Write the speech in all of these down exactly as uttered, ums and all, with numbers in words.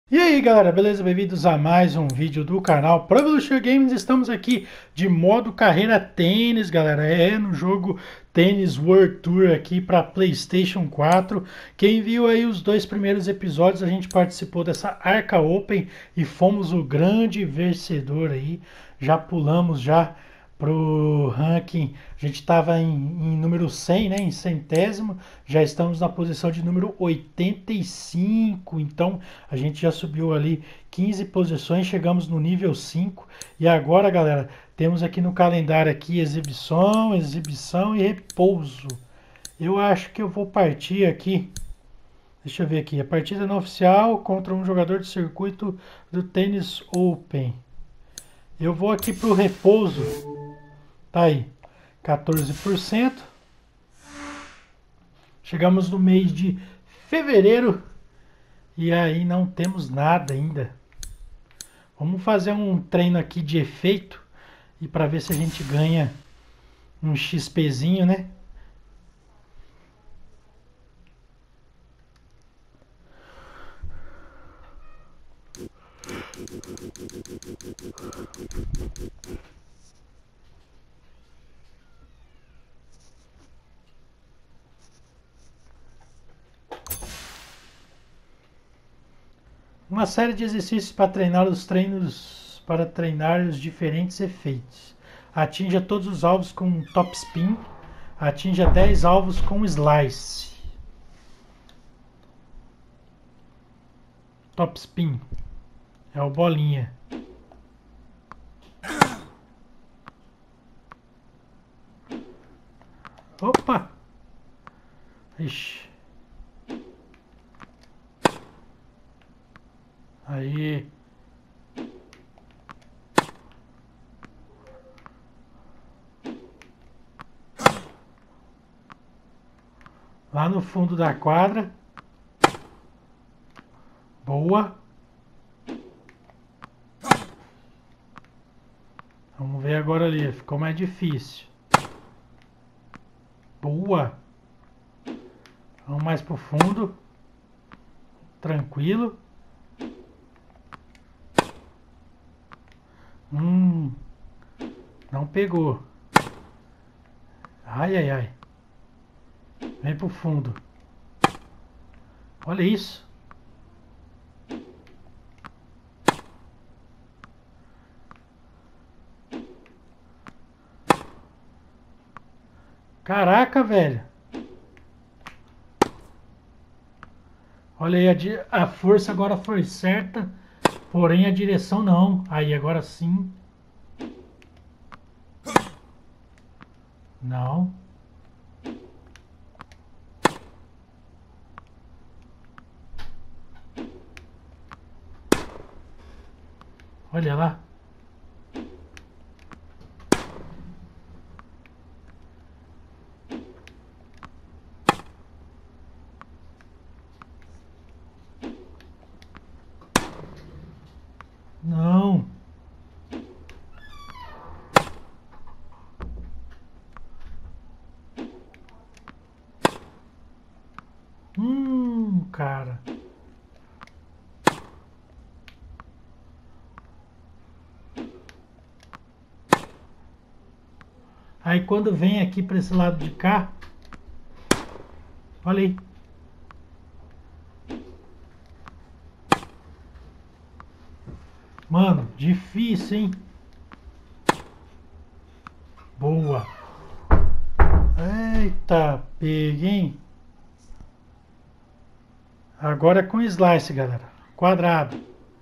E aí galera, beleza? Bem-vindos a mais um vídeo do canal Pro Evolution Games. Estamos aqui de modo carreira tênis, galera. É no jogo Tênis World Tour aqui para PlayStation quatro. Quem viu aí os dois primeiros episódios, a gente participou dessa Arca Open e fomos o grande vencedor aí. Já pulamos já pro ranking. A gente estava em, em número cem, né, em centésimo, já estamos na posição de número oitenta e cinco, então a gente já subiu ali quinze posições, chegamos no nível cinco e agora, galera, temos aqui no calendário aqui exibição, exibição e repouso. Eu acho que eu vou partir aqui. Deixa eu ver aqui, a partida não oficial contra um jogador de circuito do Tênis Open. Eu vou aqui para o repouso. Tá aí, quatorze por cento. Chegamos no mês de fevereiro e aí não temos nada ainda. Vamos fazer um treino aqui de efeito e para ver se a gente ganha um XPzinho, né? Uma série de exercícios para treinar os treinos para treinar os diferentes efeitos. Atinja todos os alvos com top spin. Atinja dez alvos com slice. Top spin é o bolinha. Opa! Ixi. Aí. Lá no fundo da quadra. Boa. Vamos ver agora ali. Ficou mais difícil. Boa. Vamos mais pro fundo. Tranquilo. Hum. Não pegou. Ai, ai, ai. Vem pro fundo. Olha isso. Caraca, velho. Olha aí, a, a força agora foi certa, porém a direção não. Aí, agora sim. Não. Olha lá. Não. Hum, cara. Aí quando vem aqui para esse lado de cá, olha aí. Mano, difícil, hein? Boa. Eita, peguei. Agora é com slice, galera. Quadrado.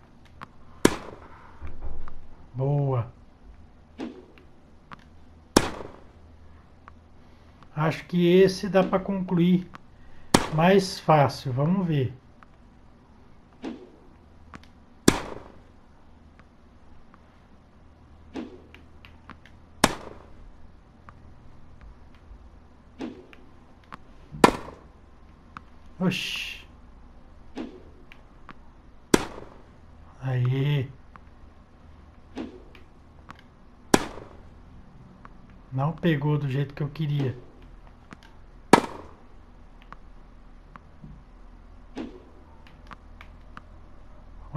Boa. Acho que esse dá para concluir mais fácil. Vamos ver. Oxi. Aí. Não pegou do jeito que eu queria.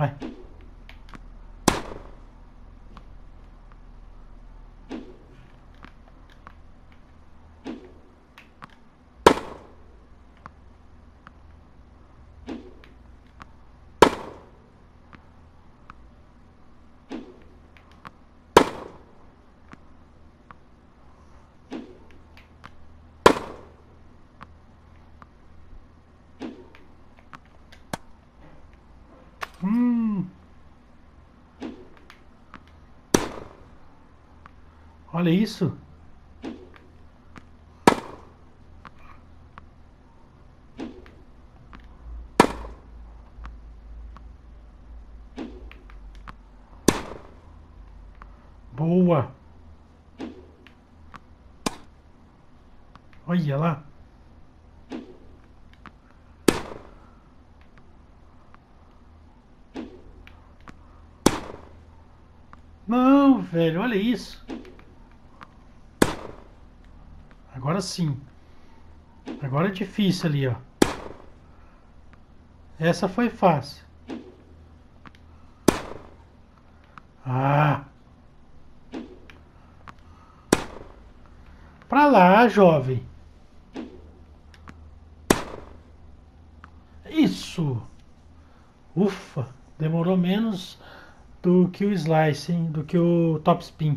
Vai. Hum. Olha isso. Boa. Olha lá. Não, velho, olha isso. Agora sim. Agora é difícil ali, ó. Essa foi fácil. Ah. Pra lá, jovem. Isso. Ufa. Demorou menos do que o Slice, hein? Do que o Top Spin.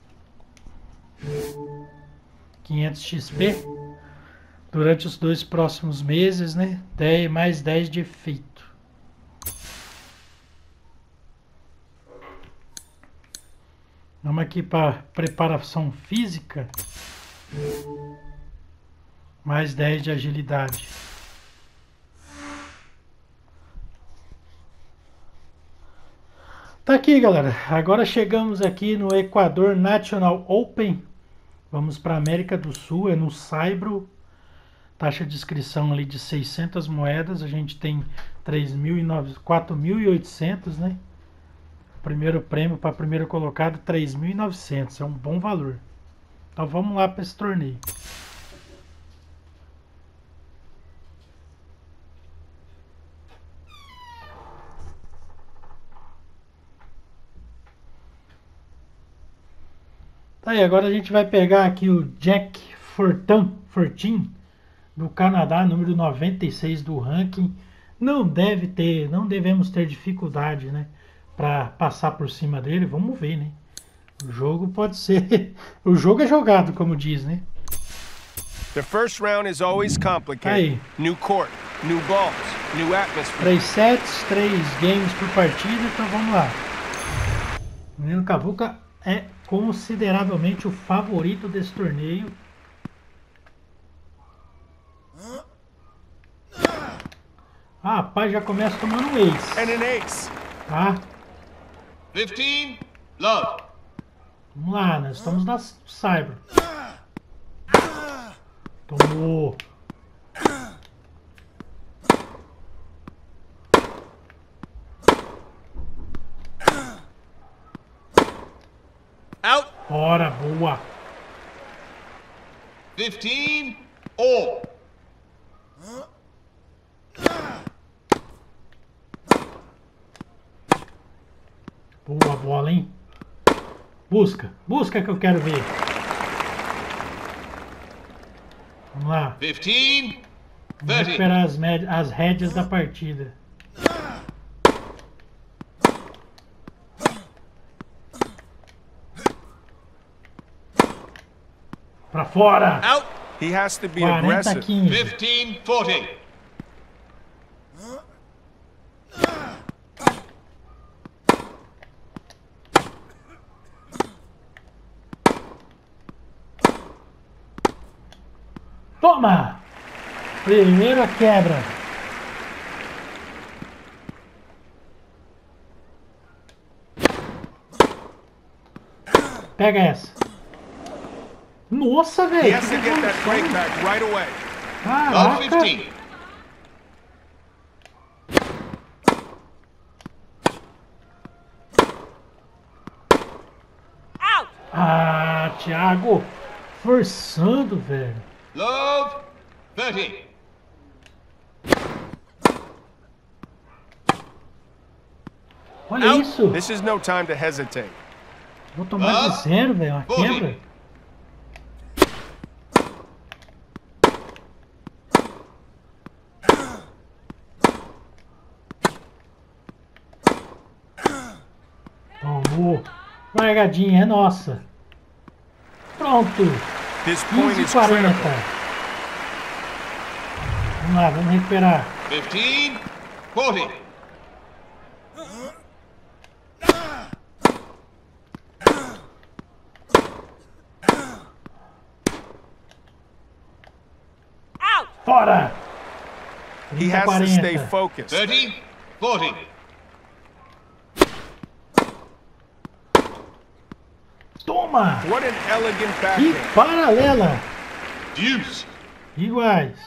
quinhentos X P. Durante os dois próximos meses, né? dez, mais dez de efeito. Vamos aqui para preparação física. Mais dez de agilidade. Tá aqui, galera. Agora chegamos aqui no Equador National Open. Vamos para América do Sul, é no Saibro. Taxa de inscrição ali de seiscentas moedas. A gente tem quatro mil e oitocentos, né? Primeiro prêmio para primeiro colocado, três mil e novecentos. É um bom valor. Então vamos lá para esse torneio. Tá aí, agora a gente vai pegar aqui o Jack Fortin, Fortin do Canadá, número noventa e seis do ranking. Não deve ter, não devemos ter dificuldade, né, para passar por cima dele. Vamos ver, né? O jogo pode ser, o jogo é jogado, como diz, né? The first round is always complicated. Aí. New court, new balls, new atmosphere. Três sets, três games por partida, então vamos lá. O menino Cavuca é consideravelmente o favorito desse torneio. Ah, rapaz, já começa tomando um ace. And an ace. Tá? fifteen, love. Vamos lá, nós estamos na Cyber. Tomou. Out. Bora, boa. fifteen, all. Boa bola, hein? Busca, busca que eu quero ver. Vamos lá. fifteen, Vamos thirty. recuperar as, med- as rédeas da partida. Pra fora! Out. He has to be quarenta a aggressive. quinze. fifteen, forty. Toma! Primeira quebra. Pega essa. Nossa, He velho. has to get that break back right away. Love Caraca. fifteen. Ah, Thiago. Forçando, velho. Love thirty. Olha Out. isso. This is no time to hesitate. Vou tomar de zero, velho. Uma quebra. Tomou. Largadinha, é nossa. Pronto. This point quinze e is quarenta. critical. Vamos lá, vamos recuperar. fifteen forty. Fora! He has to stay focused. thirty forty. Toma! What an elegant Que backhand. paralela! Deuce. Iguais.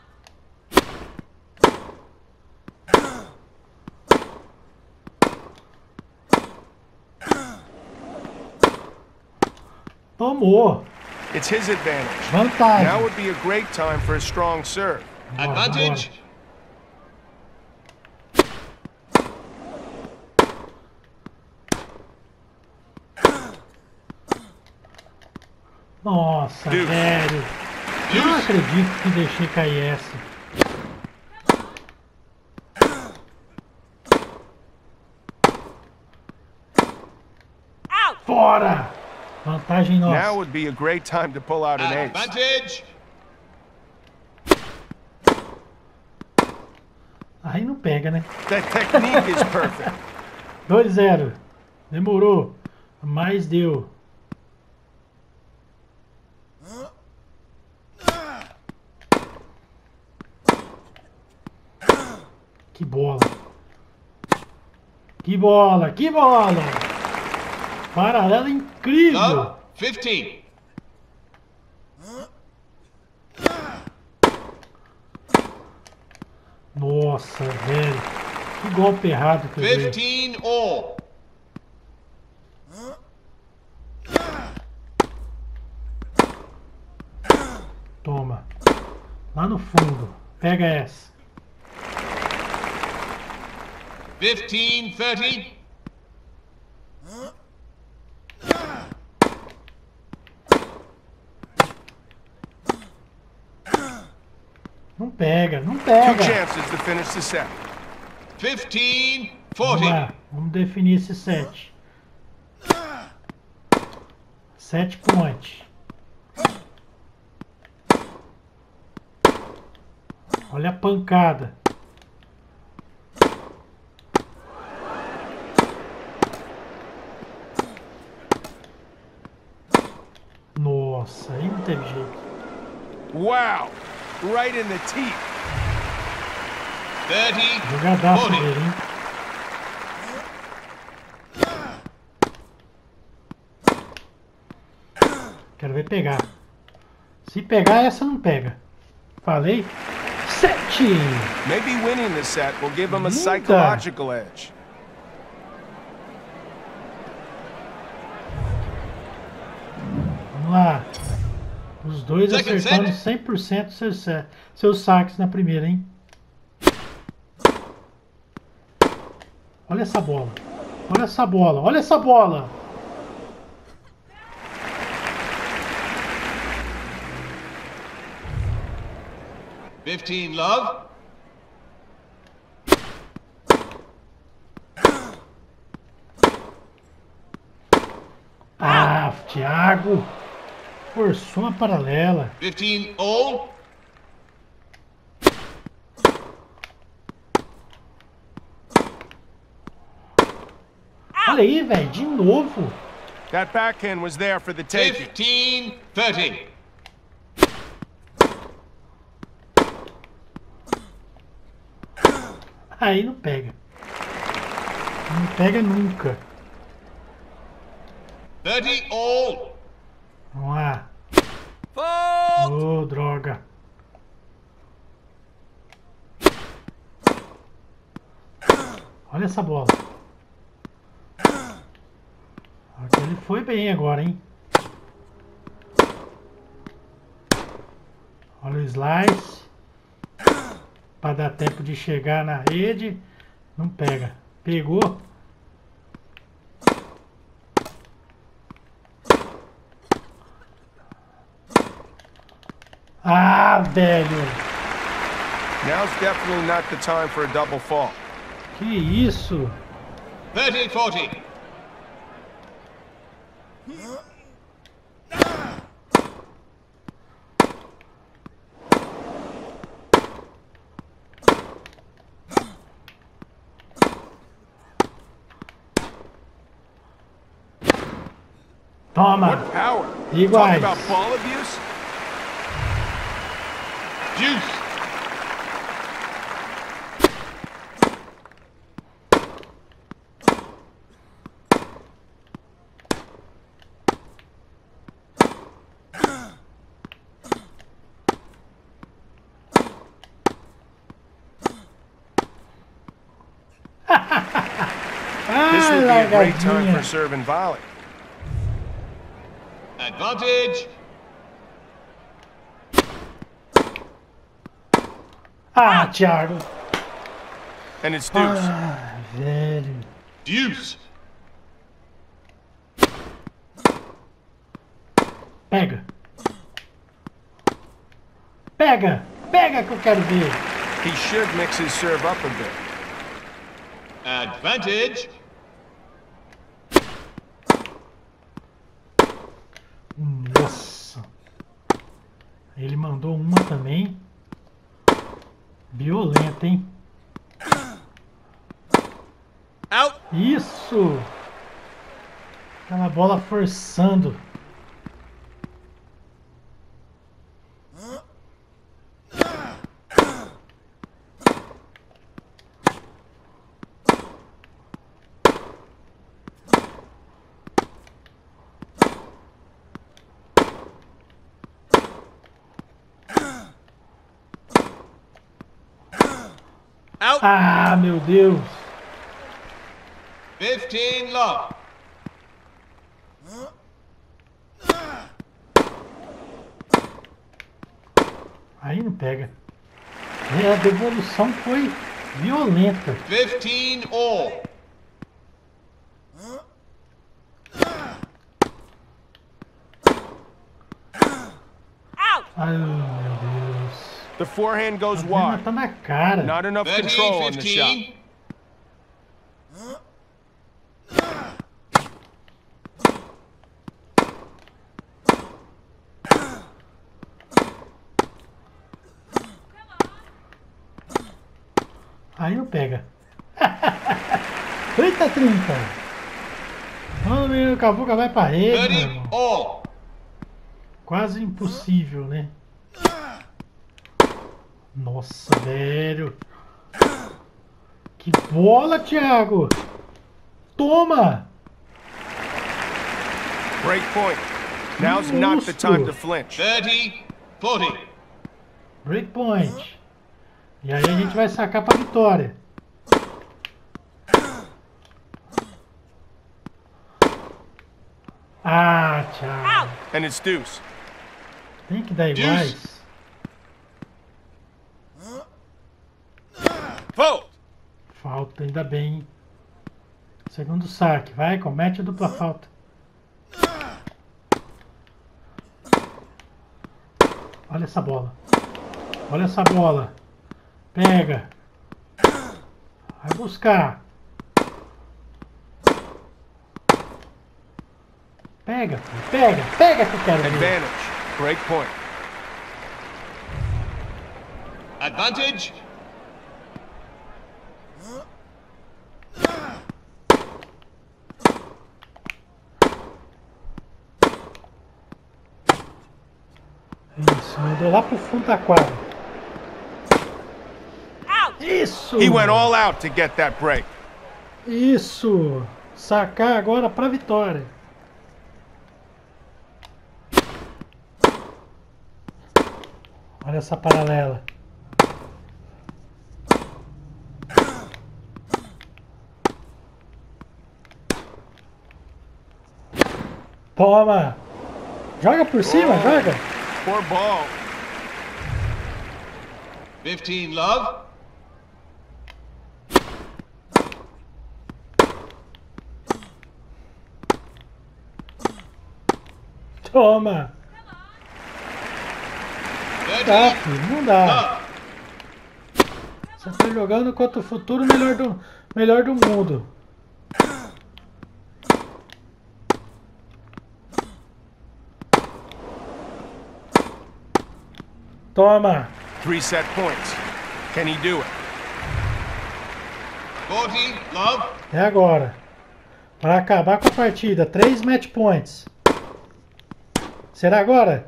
Tomou. It's his advantage. Vantagem. Now would be a great time for a strong serve. Bora, Advantage. Nossa, Deus. velho. Eu não acredito que deixei cair essa. Fora! Vantagem Now nossa. would be a great time to pull out an ace. Advantage. Aí não pega, né? That technique is perfect. dois a zero. Demorou. Mas deu. Que bola. Que bola, que bola. Paralela incrível. Love. fifteen. Nossa, velho. Que golpe errado que eu dei. fifteen all. Toma. Lá no fundo. Pega essa. fifteen thirty. Não pega, não Two pega. chances to finish the set. fifteen Vamos forty. lá, vamos definir esse set. Set point. Olha a pancada. Nossa, aí não teve jeito. Wow. Right in the teeth. thirty Jogadaço forty. dele, hein? Quero ver pegar. Se pegar, essa não pega. Falei. Sete! Maybe winning the set will give him a Linda. psychological edge. Vamos lá. Os dois Second acertando set. cem por cento seus, sa- seus saques na primeira, hein? Olha essa bola. Olha essa bola. Olha essa bola. fifteen love. Ah, Thiago. Forçou uma paralela. fifteen all. Olha aí, velho. De novo. That backhand was there for the taking. fifteen thirty. Aí não pega. Não pega nunca. thirty all. Vamos lá. Ô, droga. Olha essa bola. Ele foi bem agora, hein? Olha o slice. Para dar tempo de chegar na rede. Não pega. Pegou. velho. Now's definitely not the time for a double fault. Que isso? thirty forty. Toma. What power? Talk Iguais. about ball abuse? Deuce. This would be Ah, a great time largadinha. for serve and volley. Advantage. Ah, Thiago. And it's deuce. Ah, velho. Deuce. Pega. Pega. Pega que eu quero ver. He should mix his serve up a bit. Advantage. Nossa. Ele mandou uma também. Violenta, hein? Out. Isso! Aquela bola forçando. Out. Ah, meu Deus! fifteen love. Aí não pega. É, a devolução foi violenta. fifteen all. Ai, meu Deus. The forehand goes A bola wide. tá na cara. Not enough thirty control on the shot. fifteen. Aí não pega. Eita, trinta! Vamos ver, o Cavuca vai pra rede, meu thirty irmão. all. Quase impossível, né? Nossa, velho. Que bola, Thiago! Toma! Break point. Now's not the time to Monstro. flinch. thirty forty. Breakpoint. E aí a gente vai sacar pra vitória. Ah, Thiago. And it's deuce. Tem que dar iguais. Fold. Falta, ainda bem. Segundo saque. Vai, comete a dupla falta. Olha essa bola. Olha essa bola. Pega. Vai buscar. Pega, filho, pega, pega que eu quero ver. Advantage. Break point. Advantage. Isso, mandou lá pro fundo da quadra. Isso! He went all out to get that break. Isso! Sacar agora pra vitória. Olha essa paralela. Toma! Joga por cima, Oh. joga! Poor ball. fifteen love. Toma! dá, filho, não dá. Você tá jogando contra o futuro melhor do, melhor do mundo. Toma. Three set points. Can he do it? forty, love. É agora. Para acabar com a partida. Três match points. Será agora?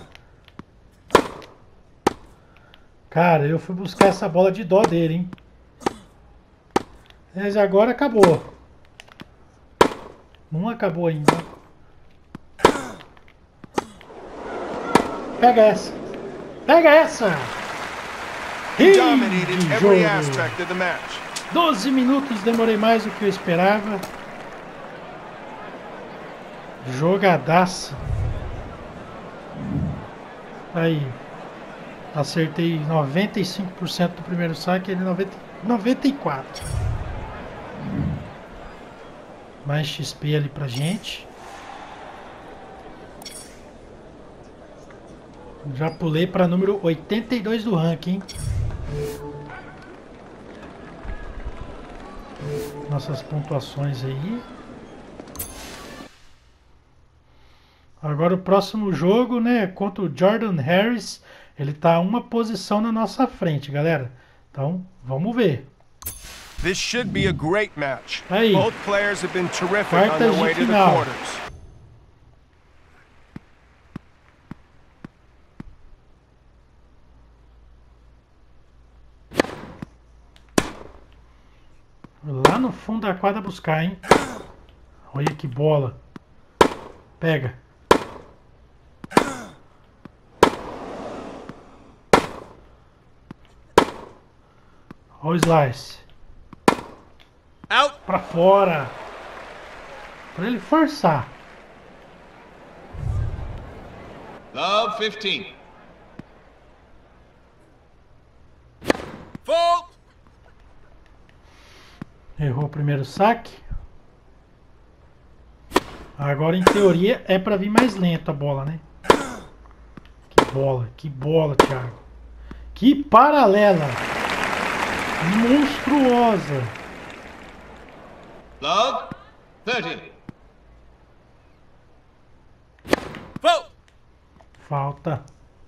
Cara, eu fui buscar essa bola de dó dele, hein? Mas agora acabou. Não acabou ainda. Pega essa. Pega essa. He Ih, dominated de every jogo. aspect of the match. doze minutos, demorei mais do que eu esperava. Jogadaça. Aí. Acertei noventa e cinco por cento do primeiro saque, ele noventa, noventa e quatro por cento. Mais X P ali pra gente. Já pulei para número oitenta e dois do ranking. Nossas pontuações aí. Agora o próximo jogo, né, contra o Jordan Harris. Ele tá uma posição na nossa frente, galera. Então, vamos ver. This should be a great match. Aí. Both players have been terrific Quartas on their de way to the final. quarters. Lá no fundo da quadra buscar, hein? Olha que bola. Pega. Olha o slice. Out. Pra fora. Pra ele forçar. Love, fifteen. Fault. Errou o primeiro saque. Agora, em teoria, é pra vir mais lento a bola, né? Que bola, que bola, Thiago. Que paralela. Monstruosa. Love, thirty. Fault. Falta.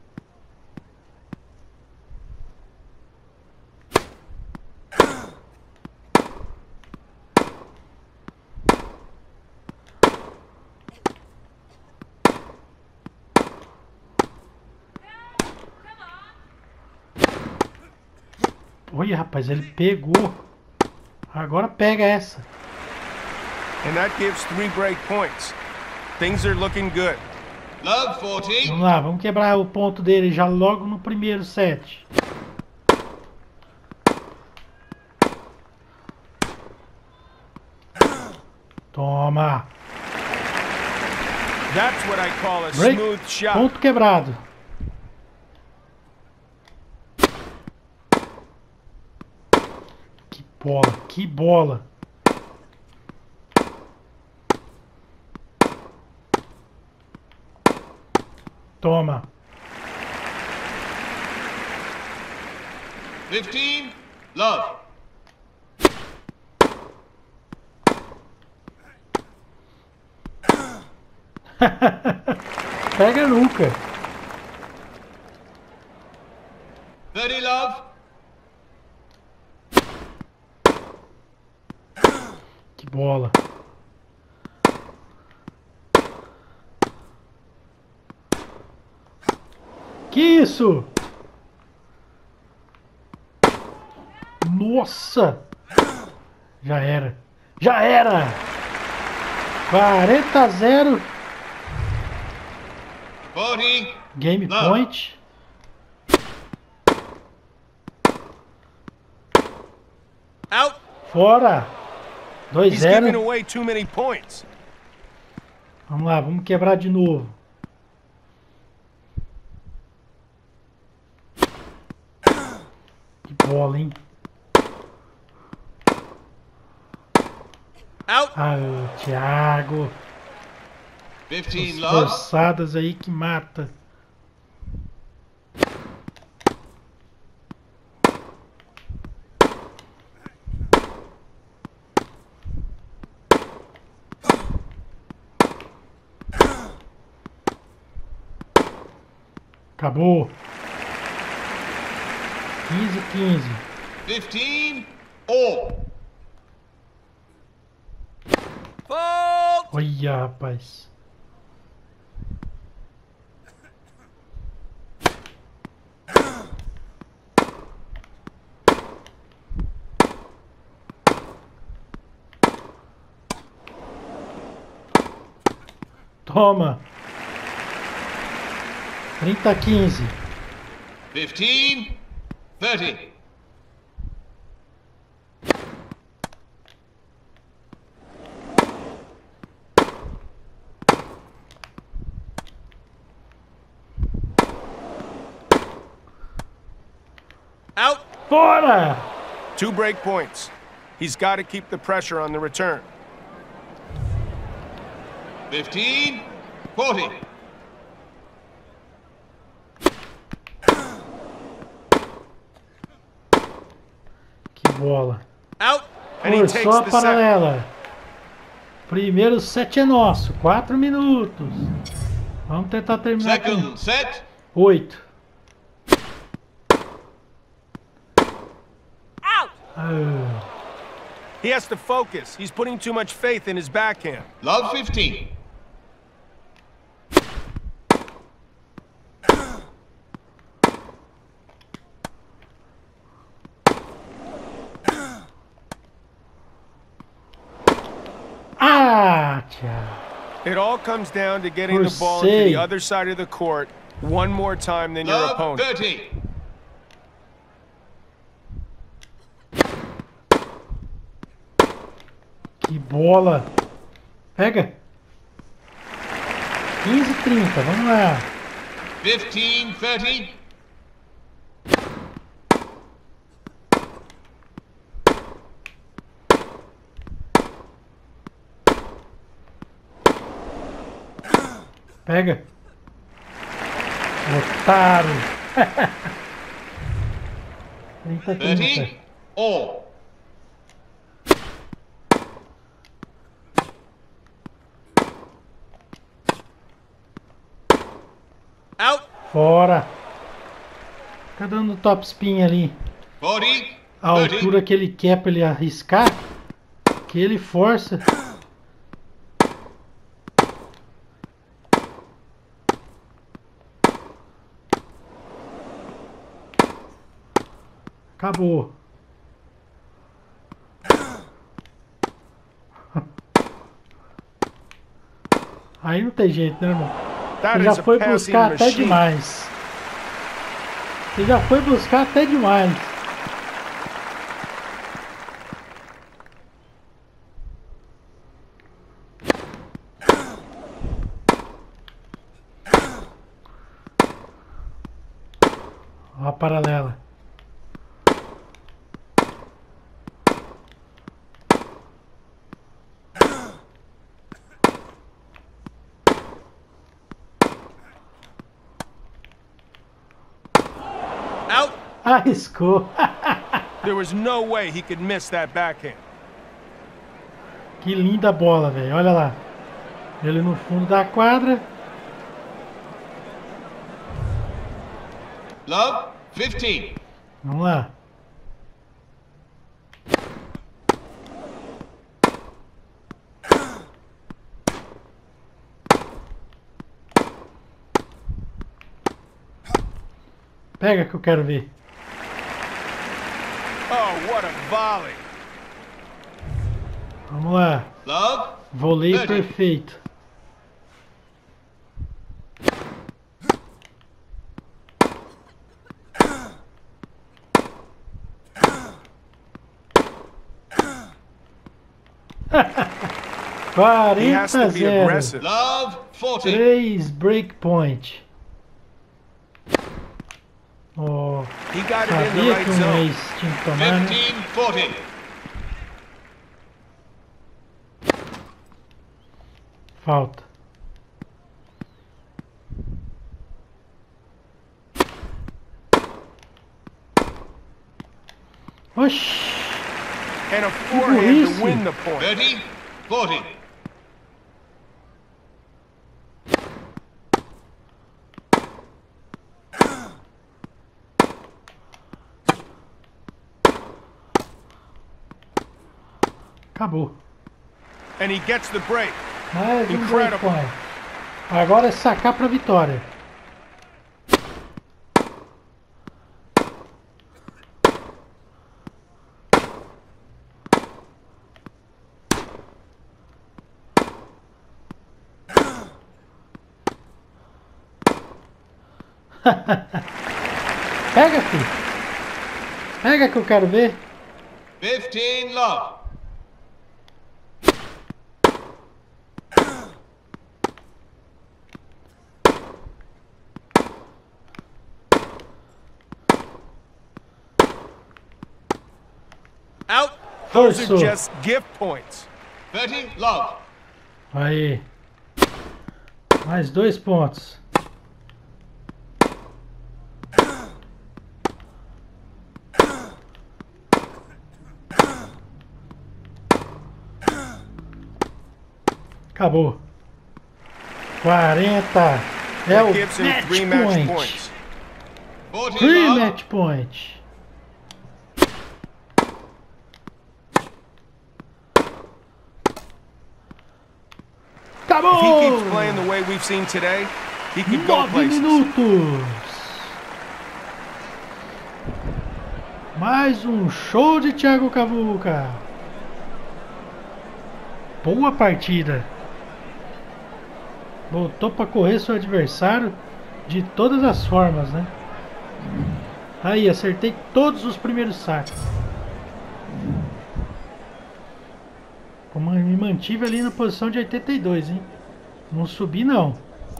Olha, rapaz, ele pegou. Agora pega essa. And that gives three break points. Things are looking good. Love, forty. Vamos lá, vamos quebrar o ponto dele já logo no primeiro set. Toma. That's what I call a Break. smooth shot. Ponto quebrado. Que bola, que bola. Toma. fifteen, love. Pega nunca. thirty, love. Que bola. Que isso? Nossa! Já era. Já era! quarenta a zero. forty, Game Não. point. Out. Fora. dois a He's giving zero. away too many points. Vamos lá, vamos quebrar de novo. Que bola, hein? Out. Ah, Thiago. fifteen, As love. forçadas aí que mata. Acabou. quinze, quinze. fifteen all. Olha, rapaz. Toma. trinta, quinze. fifteen thirty. Out. Fora! Two break points. He's got to keep the pressure on the return. fifteen forty. Que bola. Out. And he Por takes só a the set. paralela. Primeiro set é nosso. Quatro minutos. Vamos tentar terminar com Second set. oito. Out. Ah, He has to focus. He's putting too much faith in his backhand. Love fifteen. ah tchau. It all comes down to getting For the ball into sake. the other side of the court one more time than your Love opponent. thirty. Que bola. Pega. quinze, trinta. Vamos lá. fifteen thirty. Pega. Otário. trinta, trinta. thirty all. Out. Fora. Fica dando top spin ali. forty A thirty. altura que ele quer pra ele arriscar. Que ele força. Acabou. Aí não tem jeito, né, irmão? That Você is já a foi passing buscar até machine. demais. Você já foi buscar até demais. Ó a paralela. Out. Arriscou. There was no way he could miss that backhand. Que linda bola, velho. Olha lá. Ele no fundo da quadra. Love fifteen. Vamos lá. Pega que eu quero ver. Oh, what a volley. Vamos lá. Love Voleio thirty. perfeito. He has quarenta a to be zero. aggressive. Love forty. três breakpoint. Oh, He got it in the sabia right que um zone. ex tinha que tomar, né? fifteen forty. Falta. Oxi. And a forehand burrice. to win the point. thirty forty. Acabou. And he gets the break. Mais um Incredible. breakpoint. Agora é sacar pra vitória. Pega, filho. Pega que eu quero ver. fifteen love. Out. Those Forçou. are just gift points. thirty love. Aí. Mais dois pontos. Acabou. quarenta. É o Gives him match three match point. points. forty Three love. match point. Acabou! If he keeps playing the way we've seen today, he could go Nove places. minutos. Mais um show de Thiago Cavuca. Boa partida. Voltou para correr seu adversário de todas as formas, né? Aí, acertei todos os primeiros saques. Me mantive ali na posição de oitenta e dois, hein? Não subi, não.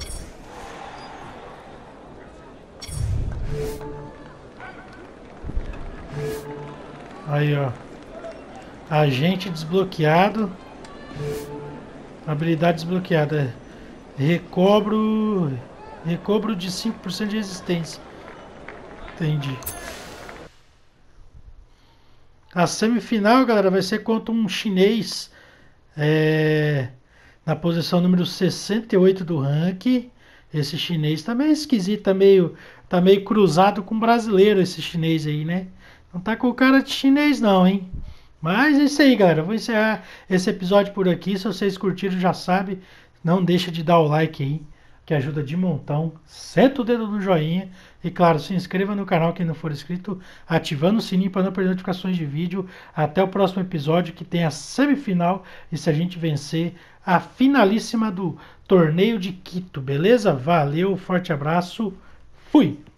Aí, ó. Agente desbloqueado. Habilidade desbloqueada. Recobro... Recobro de cinco por cento de resistência. Entendi. A semifinal, galera, vai ser contra um chinês. É... Na posição número sessenta e oito do ranking. Esse chinês também é esquisito. Tá meio, tá meio cruzado com brasileiro esse chinês aí, né? Não tá com cara de chinês não, hein? Mas é isso aí, galera. Vou encerrar esse episódio por aqui. Se vocês curtiram, já sabe. Não deixa de dar o like aí, que ajuda de montão. Senta o dedo no joinha. E claro, se inscreva no canal quem não for inscrito. Ativando o sininho para não perder notificações de vídeo. Até o próximo episódio, que tem a semifinal. E se a gente vencer, a finalíssima do torneio de Quito. Beleza? Valeu, forte abraço. Fui!